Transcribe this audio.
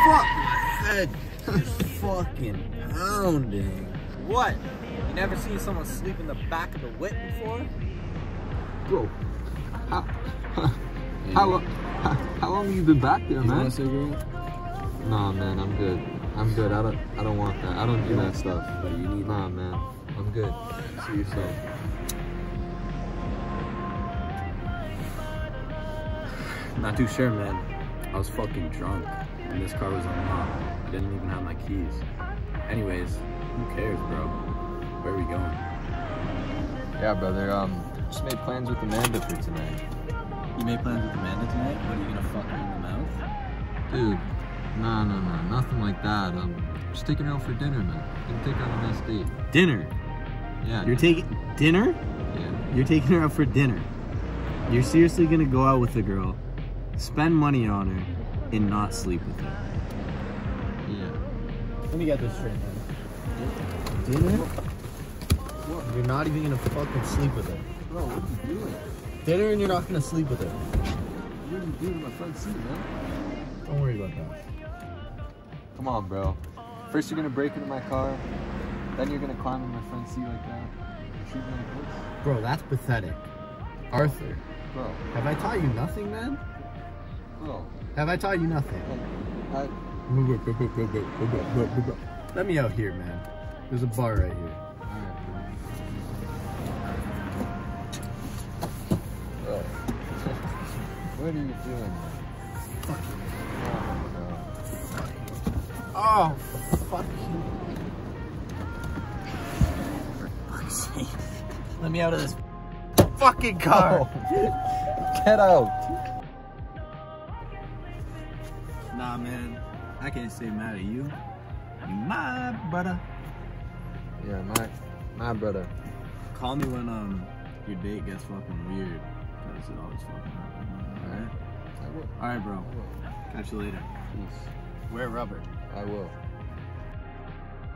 Fuck my head. Fucking pounding. What? You never seen someone sleep in the back of the whip before? Bro, how long have you been back there, man? You want a cigarette? Nah, man, I'm good. I'm good. I don't want that. I don't do that stuff. But you need Nah, man. I'm good. See yourself. Not too sure, man. I was fucking drunk and this car was unlocked. I didn't even have my keys. Anyways, who cares, bro? Where are we going? Yeah, brother. Just made plans with Amanda for tonight. You made plans with Amanda tonight? What, are you gonna fuck her in the mouth? Dude, no, nothing like that. Just taking her out for dinner, man. Gonna take her on a nice date. dinner. Yeah. You're taking dinner? Yeah. You're taking her out for dinner. You're seriously gonna go out with a girl, spend money on her, and not sleep with her? Yeah. Let me get this straight, man. Dinner? What? You're not even gonna fucking sleep with her. Bro, what are you doing? Dinner and you're not gonna sleep with her. What are you doing in my front seat, man? Don't worry about that. Come on, bro. First you're gonna break into my car, then you're gonna climb in my front seat like that. Treat me like this. Bro, that's pathetic. Arthur, Bro, have I taught you nothing, man? bro. Have I taught you nothing? I, Let me out here, man. There's a bar right here. Bro. What are you doing? Fuck you. Oh, Oh, fuck you. For fuck's sake. Let me out of this fucking car. no. Get out. Nah, man. I can't stay mad at you. You my brother. Yeah, my brother. Call me when your date gets fucking weird. Because it always fucking happens. Alright? I will. Alright, bro. I will. Catch you later. Peace. Wear rubber. I will.